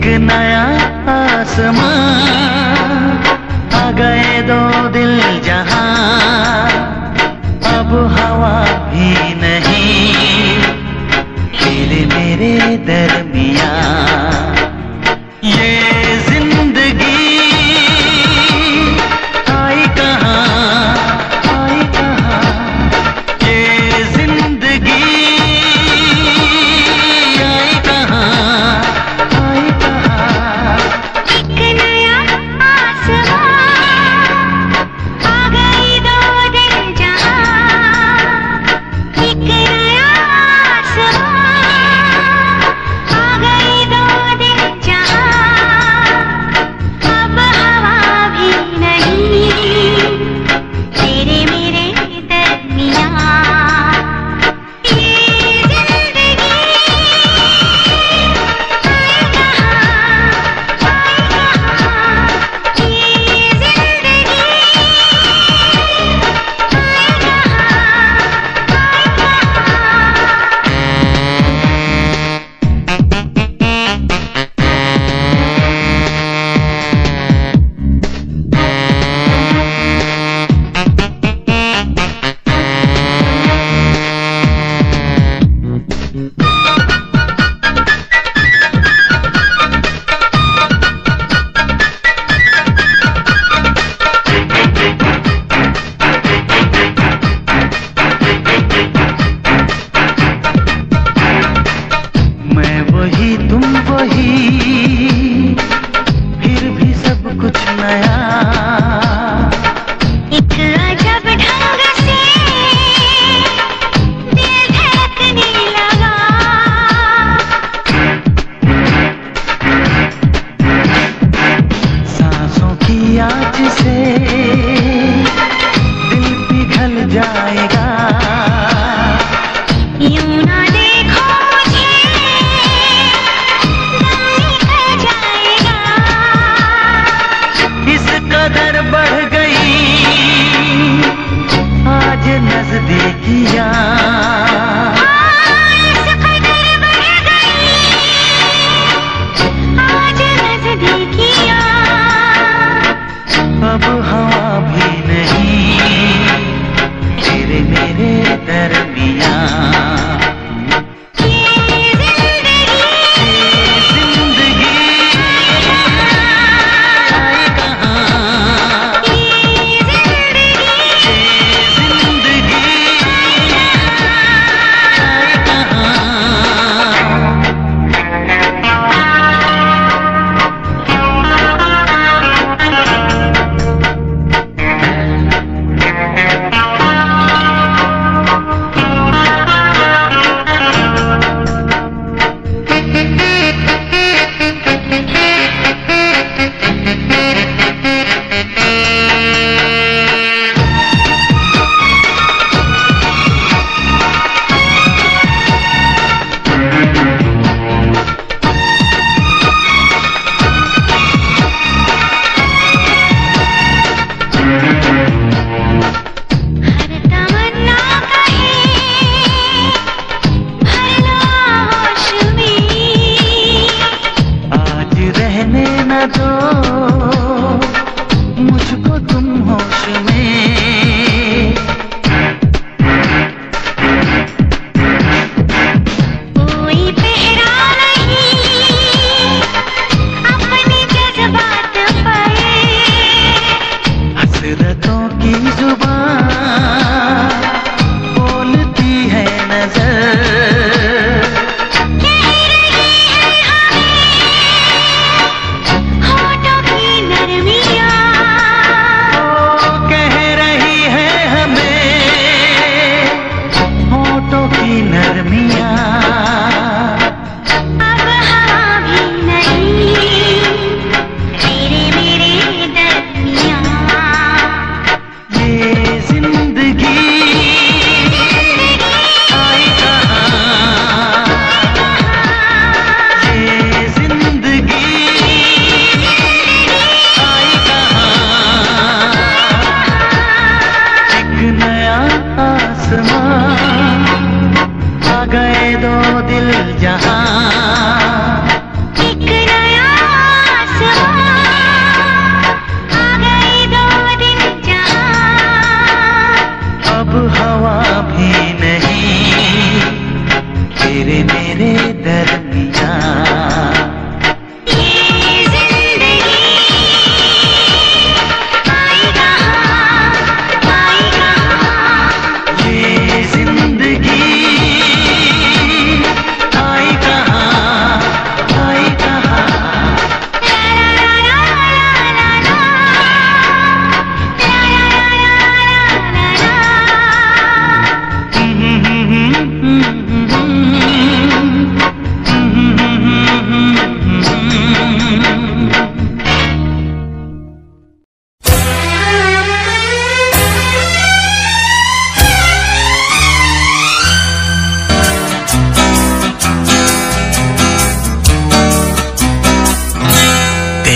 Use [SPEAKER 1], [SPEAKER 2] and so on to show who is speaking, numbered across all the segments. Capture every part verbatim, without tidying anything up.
[SPEAKER 1] एक नया आसमां, आ गए दो दिल जहां, अब हवा भी नहीं खेले मेरे दरमियां। ये जिंदगी आई कहाँ, आई कहाँ, ये जिंदगी आई कहाँ, आई कहाँ।
[SPEAKER 2] एक नया आसमां, आ गई दो दिल जहां, एक नया आसमां, आ गई दो दिल जहां, अब हवा भी नहीं तेरे मेरे दरमियां। ये जिंदगी आई कहाँ, आई कहाँ, ये जिंदगी आई
[SPEAKER 1] मैं वही तुम वही, फिर भी सब कुछ नया।
[SPEAKER 2] एक अजब ढंग से दिल धड़कने लगा।
[SPEAKER 1] सांसों की आँच से दिल पिघल जाएगा।
[SPEAKER 2] यूं ना देखो मुझे, दम निकल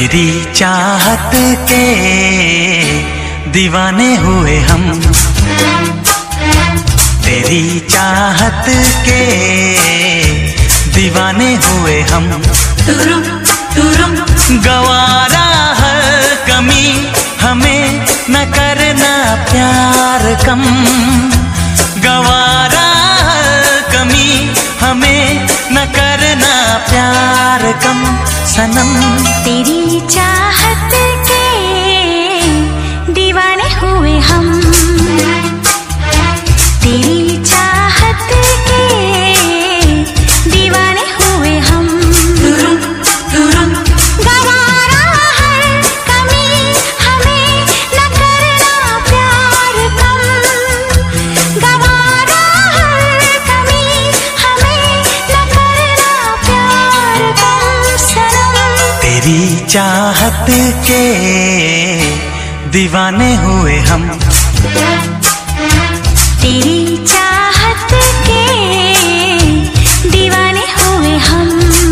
[SPEAKER 1] तेरी चाहत के दीवाने हुए हम, तेरी चाहत के दीवाने हुए हम। गवारा हर कमी हमें न करना प्यार कम, गवारा हर कमी हमें न करना प्यार कम सनम।
[SPEAKER 2] तेरी चाहत के दीवाने हुए हम, तेरी चाहत के दीवाने हुए हम। गवारा हर कमी हमें न करना प्यार कम, गवारा हर कमी हमें न करना प्यार कम सनम।
[SPEAKER 1] तेरी चाहत के दीवाने हुए हम,
[SPEAKER 2] तेरी चाहत के दीवाने हुए हम।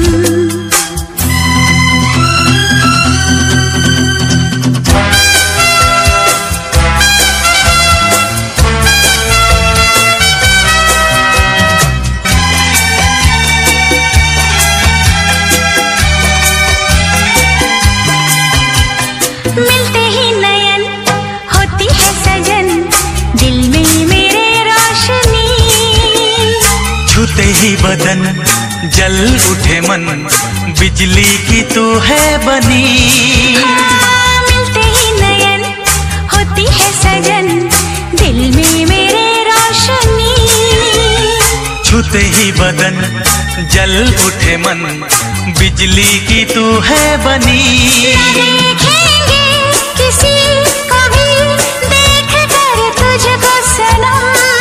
[SPEAKER 2] मिलते ही नयन होती है सजन, दिल में मेरे रोशनी।
[SPEAKER 1] छूते ही बदन जल उठे मन, बिजली की तू है बनी।
[SPEAKER 2] हाँ, मिलते ही नयन होती है सजन, दिल में मेरे रोशनी।
[SPEAKER 1] छूते ही बदन जल उठे मन, बिजली की तू है बनी।
[SPEAKER 2] देखेंगे किसी को भी देख कर तुझको सनम।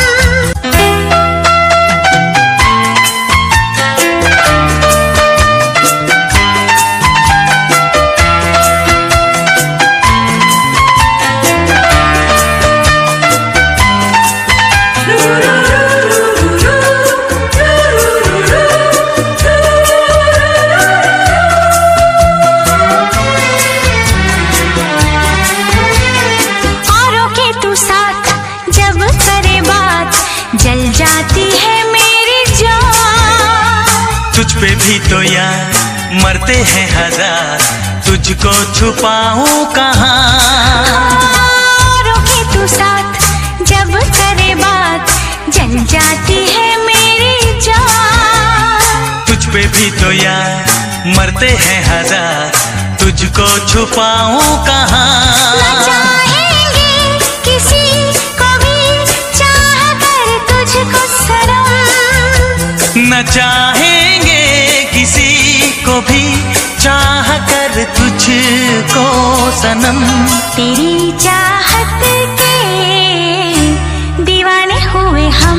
[SPEAKER 2] औरों के तू साथ जब करे बात, जल जाती है मेरी जान।
[SPEAKER 1] तुझ पे भी तो यार मरते हैं हजार, तुझको छुपाऊं कहाँ।
[SPEAKER 2] औरों के तू साथ जब करे बात, जल जाती है मेरी जान।
[SPEAKER 1] तुझ पे भी तो यार मरते हैं हजार, तुझको छुपाऊं कहाँ।
[SPEAKER 2] न चाहेंगे किसी को भी चाह कर तुझको सनम।
[SPEAKER 1] न चाहेंगे किसी को भी चाह कर तुझको सनम।
[SPEAKER 2] तेरी चाहत के दीवाने हुए हम,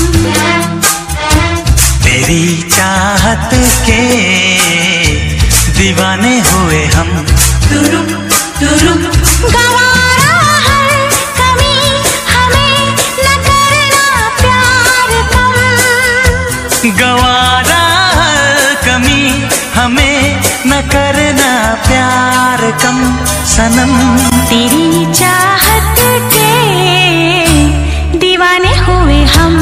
[SPEAKER 1] तेरी चाहत के दीवाने हुए हम।
[SPEAKER 2] गवारा हर कमी हमें न करना प्यार कम,
[SPEAKER 1] गवारा हर कमी हमें न करना प्यार कम सनम।
[SPEAKER 2] तेरी चाहत के दीवाने हुए हम,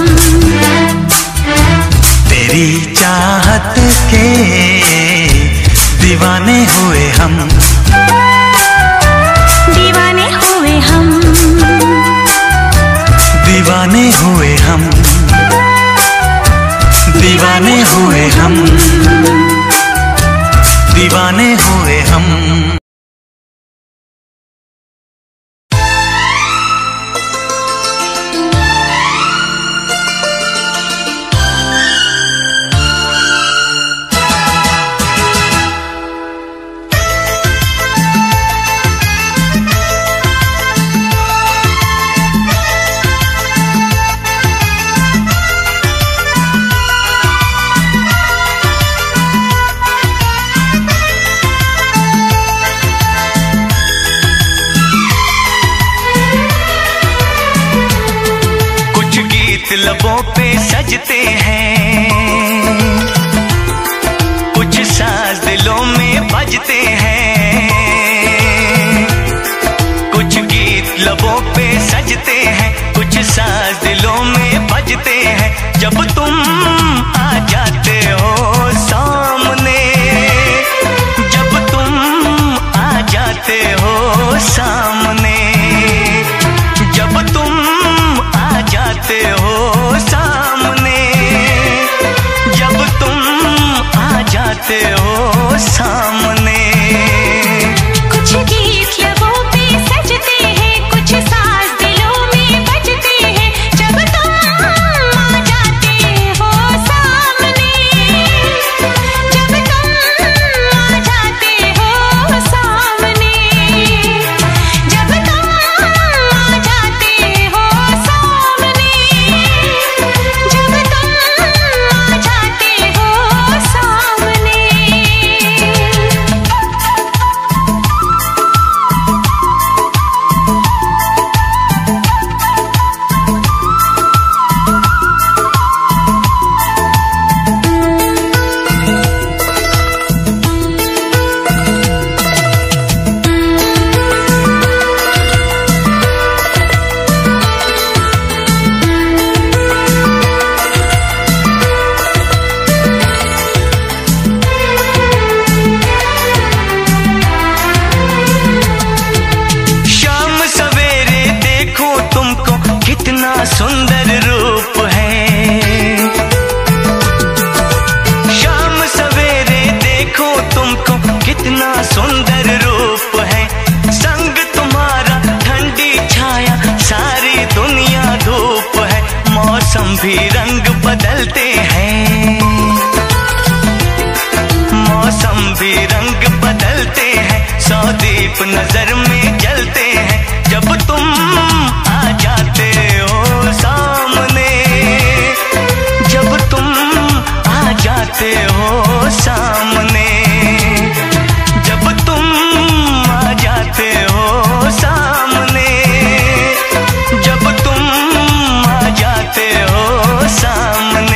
[SPEAKER 1] तेरी चाहत के दीवाने हुए हम।
[SPEAKER 2] दीवाने हुए हम,
[SPEAKER 1] दीवाने हुए हम, दीवाने हुए हम, दीवाने हुए हम। लबों पे सजते हैं, कुछ साज दिलों में बजते हैं। साज दिलों में बजते हैं जब तुम आ जाते हो सामने, जब तुम आ जाते हो सामने, जब तुम आ जाते हो सामने, जब तुम आ जाते हो सामने।
[SPEAKER 2] कुछ गीत लबों पे सजते हैं, कुछ साज दिलों में बजते हैं जब तुम आ जाते हो सामने, जब तुम आ जाते हो सामने, जब तुम आ जाते हो सामने, जब तुम आ जाते हो सामने।
[SPEAKER 1] शाम सवेरे देखो तुमको कितना सुंदर रूप है, शाम सवेरे देखो तुमको कितना सुंदर रूप है, संग तुम्हारा ठंडी छाया सारी दुनिया धूप है, मौसम भी रंग बदलते हैं, मौसम भी रंग बदलते हैं, सौ दीप नजर में जलते हैं जब तुम आ जाते हो सामने, जब तुम आ जाते हो सामने, जब तुम आ जाते हो सामने, जब तुम आ जाते हो सामने।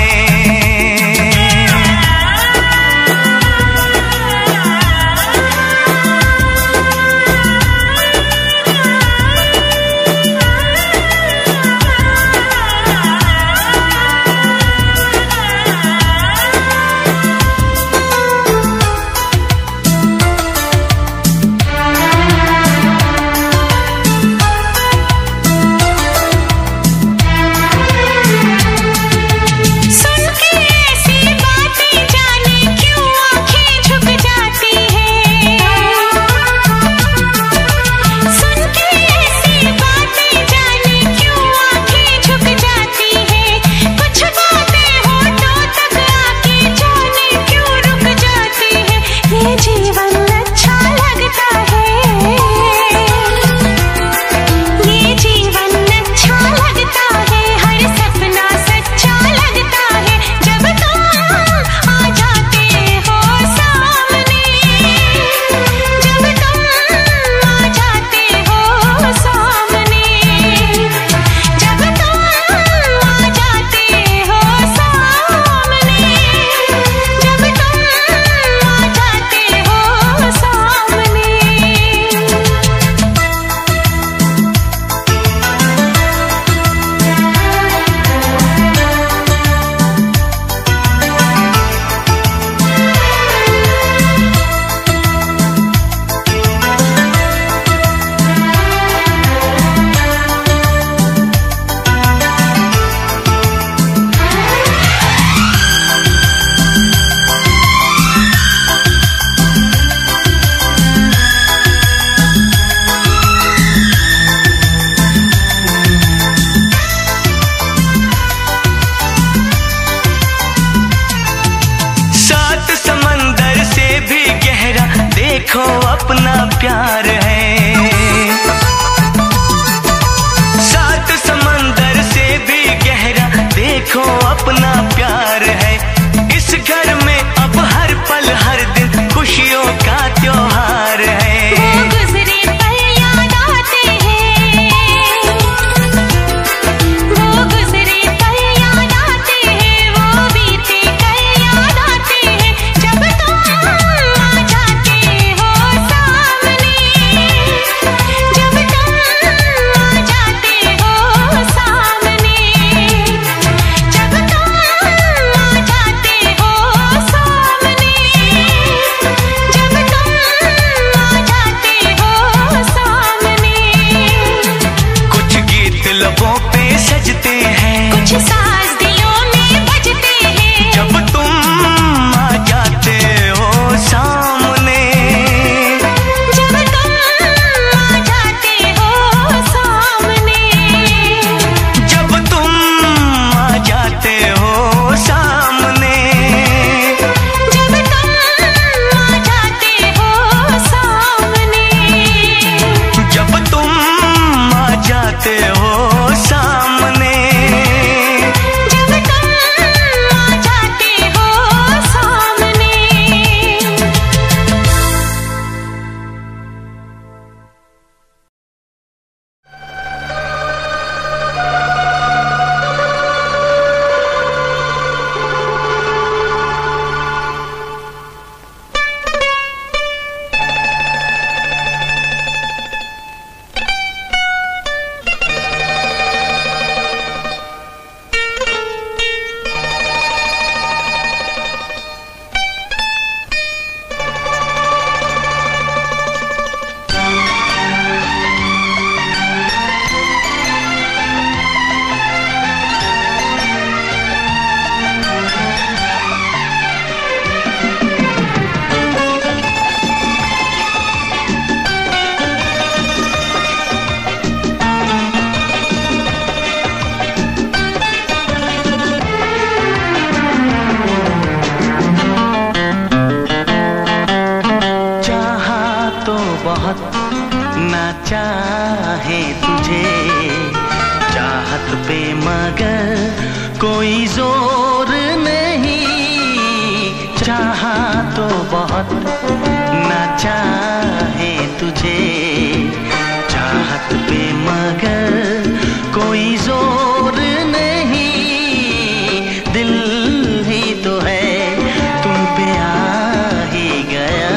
[SPEAKER 1] बहुत ना चाहे तुझे, चाहत पे मगर कोई जोर नहीं। चाहा तो बहुत ना चाहे तुझे, चाहत पे मगर कोई जोर नहीं। दिल ही तो है तुम पे आ ही गया,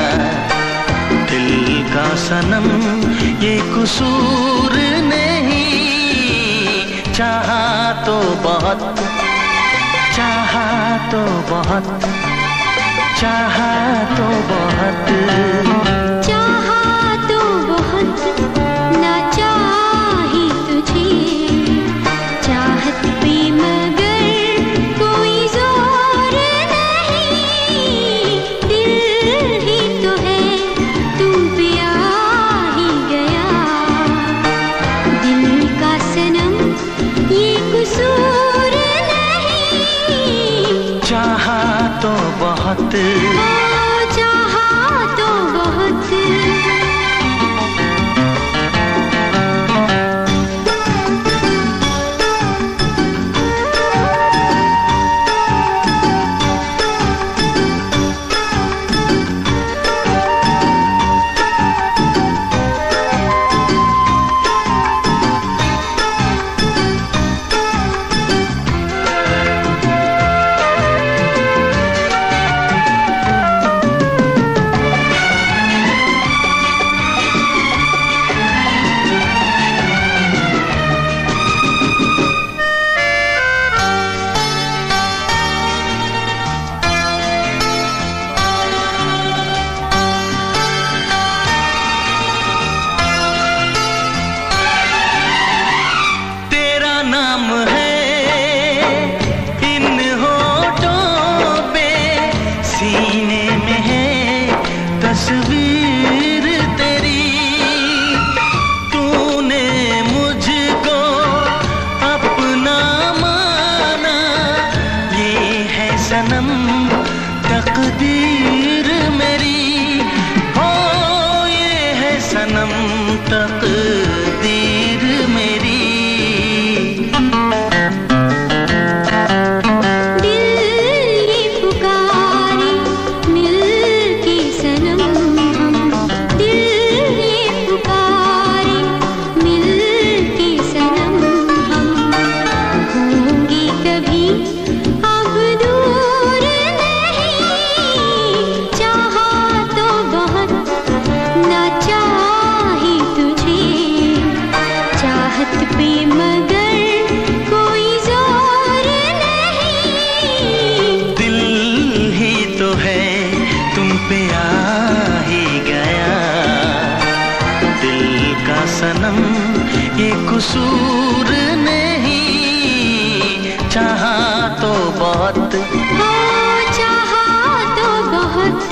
[SPEAKER 1] दिल का सनम ये कसूर नहीं। चाहा तो बहुत, चाहा तो बहुत, चाहा तो बहुत,
[SPEAKER 2] चाहा तो बहुत ना चाही तुझे, चाहत पे मगर कोई जोर नहीं। दिल ही तो है तुम पे आ ही गया, दिल का सनम ये कसूर नहीं।
[SPEAKER 1] चाहा तो बहुत,
[SPEAKER 2] ओ चाहा तो बहुत।
[SPEAKER 1] नाम है इन होठों पे, सीने में है तस्वीर तेरी। तूने मुझको अपना माना, ये है सनम तकदीर मेरी। हो ये है सनम तकदीर मेरी। सनम ये कसूर नहीं। चाहा तो बहुत,
[SPEAKER 2] ओ चाहा तो बहुत।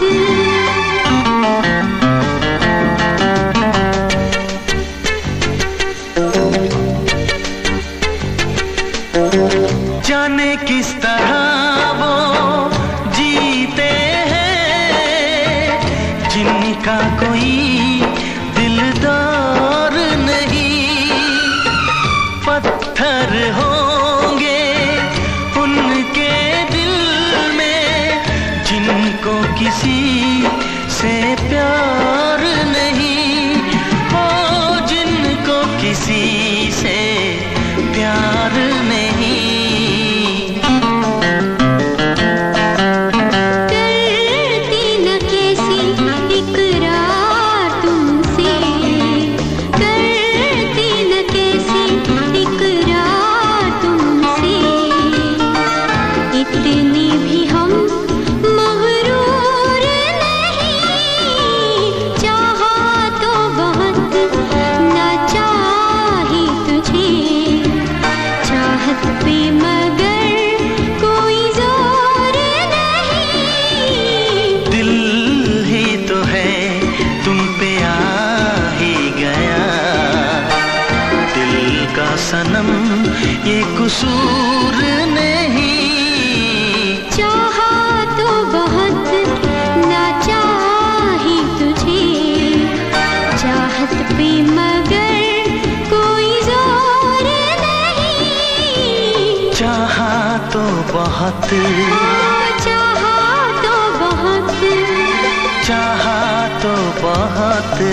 [SPEAKER 1] जाने किस तरह वो जीते हैं जिनका कोई दिलदार नहीं। पत्थर होंगे उनके दिल में जिनको किसी से प्यार नहीं। हो जिनको किसी से प्यार नहीं।
[SPEAKER 2] करती न कैसी इकरार तुमसे, करती न कैसी इकरार तुमसे। इतनी भी हम मगरूर नहीं। चाहा तो बहुत ना चाही तुझे, चाहत पे मगर कोई जोर नहीं।
[SPEAKER 1] दिल ही तो है तुम पे आ ही गया, दिल का सनम ये कसूर नहीं।
[SPEAKER 2] चाहा तो बहुत ना चाही तुझे,
[SPEAKER 1] बहुत,
[SPEAKER 2] चाहा तो बहुत,
[SPEAKER 1] चाहा तो बहुत।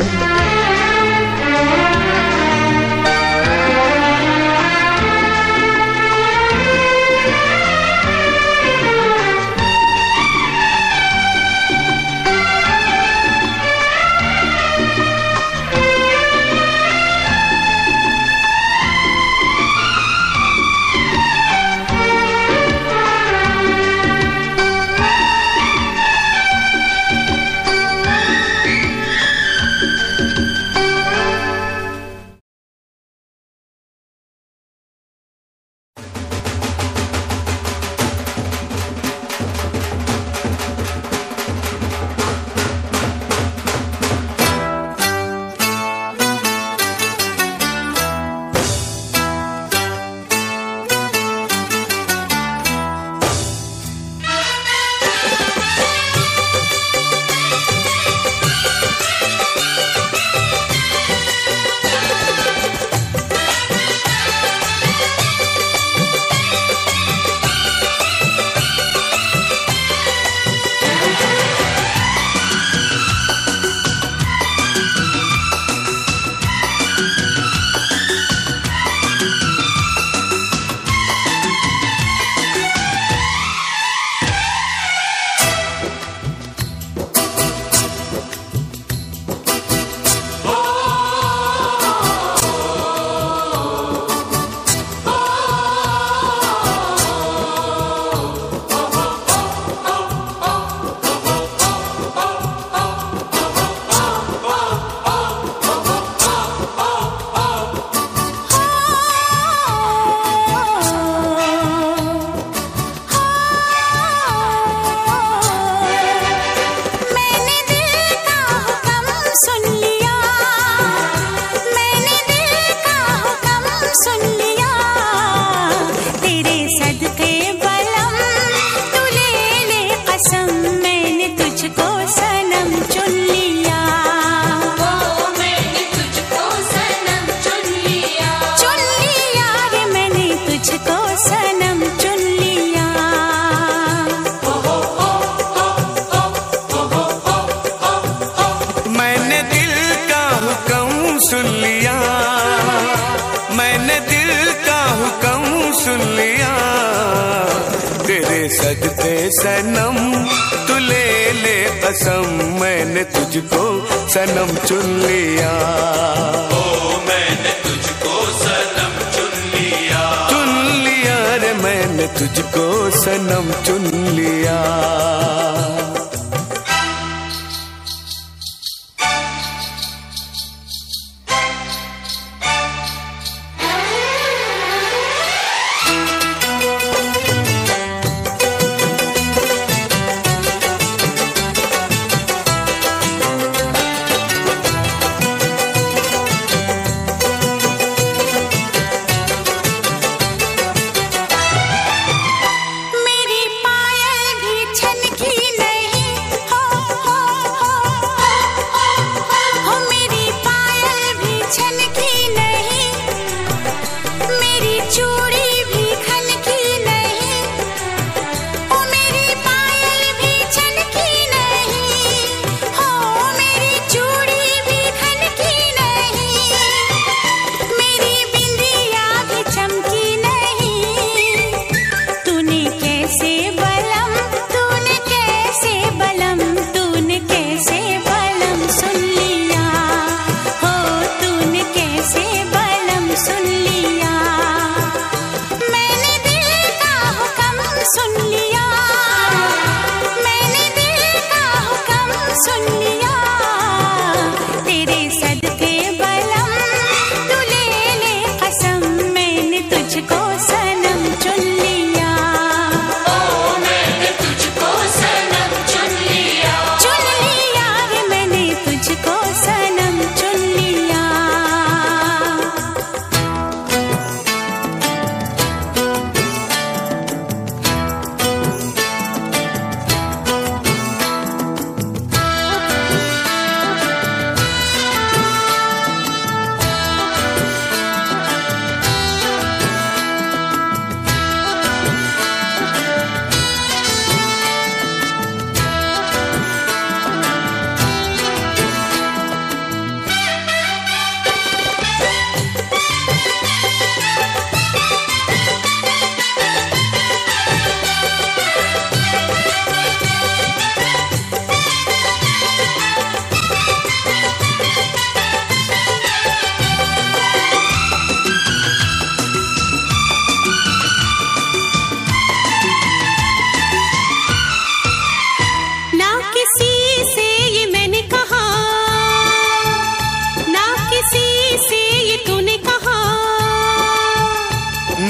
[SPEAKER 3] सजते सनम तू ले ले कसम, मैंने तुझको सनम चुन लिया।
[SPEAKER 4] ओ मैंने तुझको सनम चुन लिया,
[SPEAKER 3] चुन लिया रे मैंने तुझको सनम चुन लिया।
[SPEAKER 2] मेरी पायल भी छनकी नहीं।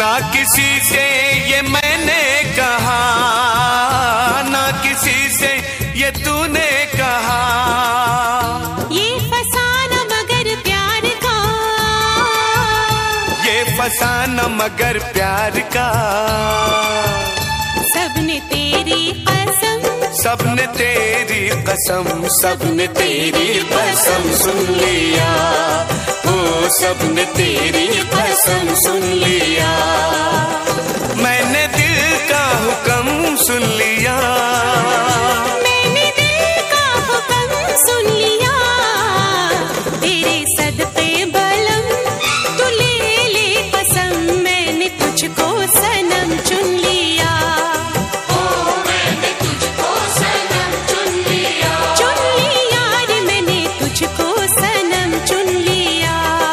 [SPEAKER 3] ना किसी से ये मैंने कहा, ना किसी से ये तूने कहा।
[SPEAKER 2] ये फसाना मगर प्यार का,
[SPEAKER 3] ये फसाना मगर प्यार का।
[SPEAKER 2] सबने तेरी कसम,
[SPEAKER 3] सबने तेरी कसम, सबने तेरी कसम सुन लिया। ओ सबने तेरी कसम सुन लिया। मैंने दिल का हुक्म सुन लिया।
[SPEAKER 2] मैंने दिल का हुक्म सुन लिया। तेरे सदके बलम तू ले ले कसम, मैंने तुझको सनम चुन लिया।
[SPEAKER 4] ओ मैंने तुझको सनम चुन लिया।
[SPEAKER 2] चुन लिया रे मैंने तुझको सनम चुन लिया।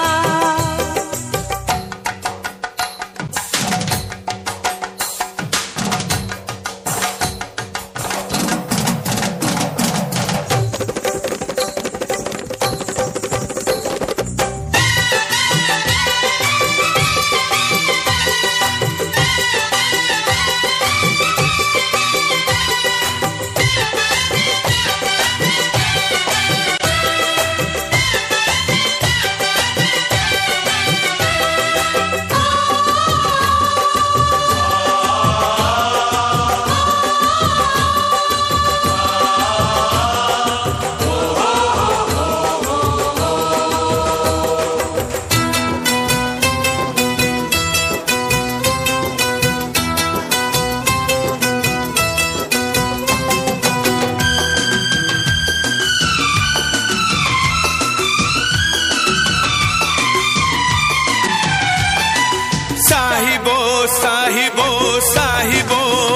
[SPEAKER 3] साहिबो साहिबो साहिबो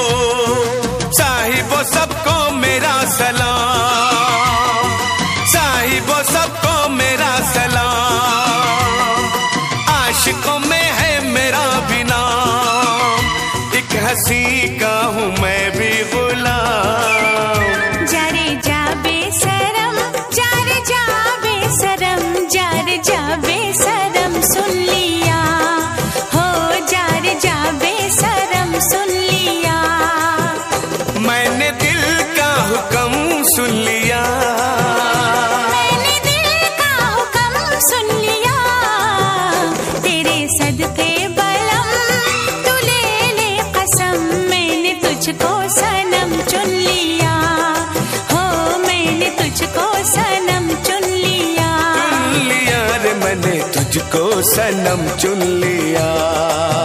[SPEAKER 3] साहिबो सबको मेरा सलाम। साहिबो सबको मेरा सलाम। आशिकों में है मेरा भी नाम। एक हंसी का हूँ मैं भी गुलाम।
[SPEAKER 2] जारे जा बेसरम, जारे जा बेसरम, जारे जा बेसरम सुन लिया। हो जारे जा बेसरम सुन लिया।
[SPEAKER 3] मैंने दिल का हुक्म सुन लिया।
[SPEAKER 2] मैंने दिल का हुक्म सुन लिया। तेरे सदके बलम तू ले ले कसम, मैंने तुझको सनम चुन लिया। हो मैंने तुझको सनम चुन लिया।
[SPEAKER 3] चुन लिया रे मैंने तुझको सनम चुन लिया।